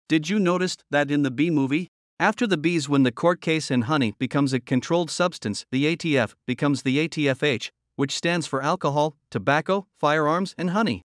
Did you notice that in the bee movie? After the bees win the court case and honey becomes a controlled substance, the ATF becomes the ATFH, which stands for alcohol, tobacco, firearms, and honey.